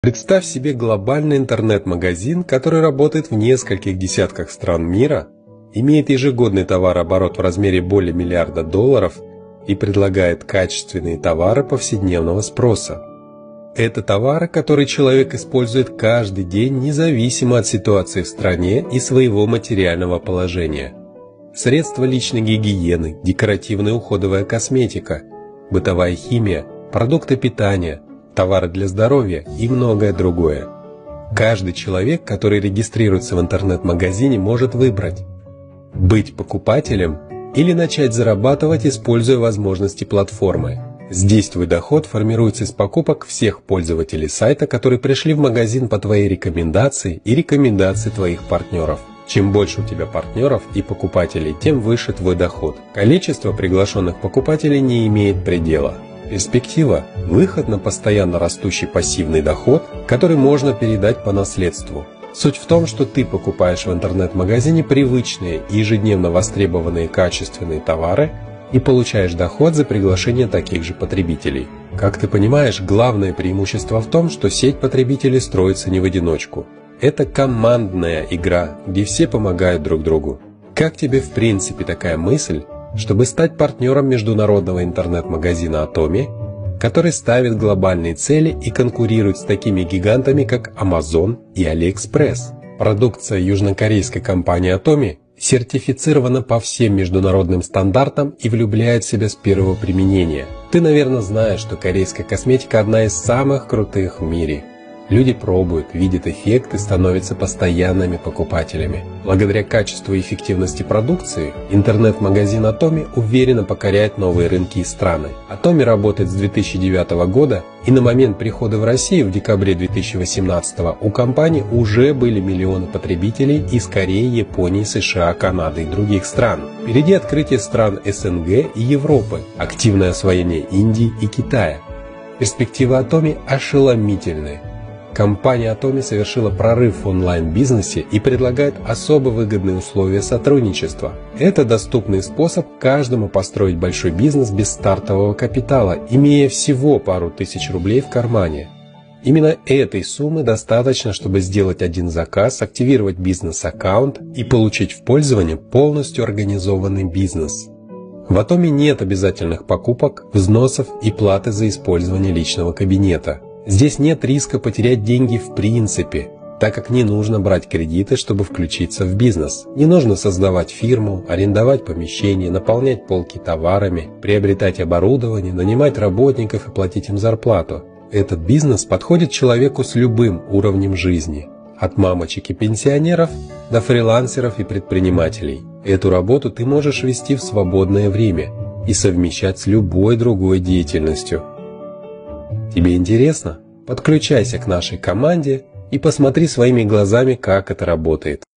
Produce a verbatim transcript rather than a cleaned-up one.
Представь себе глобальный интернет-магазин, который работает в нескольких десятках стран мира, имеет ежегодный товарооборот в размере более миллиарда долларов и предлагает качественные товары повседневного спроса. Это товары, которые человек использует каждый день, независимо от ситуации в стране и своего материального положения. Средства личной гигиены, декоративная уходовая косметика, бытовая химия, продукты питания, товары для здоровья и многое другое. Каждый человек, который регистрируется в интернет-магазине, может выбрать: быть покупателем или начать зарабатывать, используя возможности платформы. Здесь твой доход формируется из покупок всех пользователей сайта, которые пришли в магазин по твоей рекомендации и рекомендации твоих партнеров. Чем больше у тебя партнеров и покупателей, тем выше твой доход. Количество приглашенных покупателей не имеет предела. Перспектива – выход на постоянно растущий пассивный доход, который можно передать по наследству. Суть в том, что ты покупаешь в интернет-магазине привычные и ежедневно востребованные качественные товары и получаешь доход за приглашение таких же потребителей. Как ты понимаешь, главное преимущество в том, что сеть потребителей строится не в одиночку. Это командная игра, где все помогают друг другу. Как тебе в принципе такая мысль, чтобы стать партнером международного интернет-магазина Atomi, который ставит глобальные цели и конкурирует с такими гигантами, как Amazon и AliExpress? Продукция южнокорейской компании Atomi сертифицирована по всем международным стандартам и влюбляет в себя с первого применения. Ты, наверное, знаешь, что корейская косметика одна из самых крутых в мире. Люди пробуют, видят эффект и становятся постоянными покупателями. Благодаря качеству и эффективности продукции, интернет-магазин Atomi уверенно покоряет новые рынки и страны. Atomi работает с две тысячи девятого года, и на момент прихода в Россию в декабре две тысячи восемнадцатого у компании уже были миллионы потребителей из Кореи, Японии, США, Канады и других стран. Впереди открытие стран эс эн гэ и Европы, активное освоение Индии и Китая. Перспективы Atomi ошеломительны. Компания Atomi совершила прорыв в онлайн-бизнесе и предлагает особо выгодные условия сотрудничества. Это доступный способ каждому построить большой бизнес без стартового капитала, имея всего пару тысяч рублей в кармане. Именно этой суммы достаточно, чтобы сделать один заказ, активировать бизнес-аккаунт и получить в пользование полностью организованный бизнес. В Atomi нет обязательных покупок, взносов и платы за использование личного кабинета. Здесь нет риска потерять деньги в принципе, так как не нужно брать кредиты, чтобы включиться в бизнес. Не нужно создавать фирму, арендовать помещение, наполнять полки товарами, приобретать оборудование, нанимать работников и платить им зарплату. Этот бизнес подходит человеку с любым уровнем жизни, от мамочек и пенсионеров до фрилансеров и предпринимателей. Эту работу ты можешь вести в свободное время и совмещать с любой другой деятельностью. Тебе интересно? Подключайся к нашей команде и посмотри своими глазами, как это работает.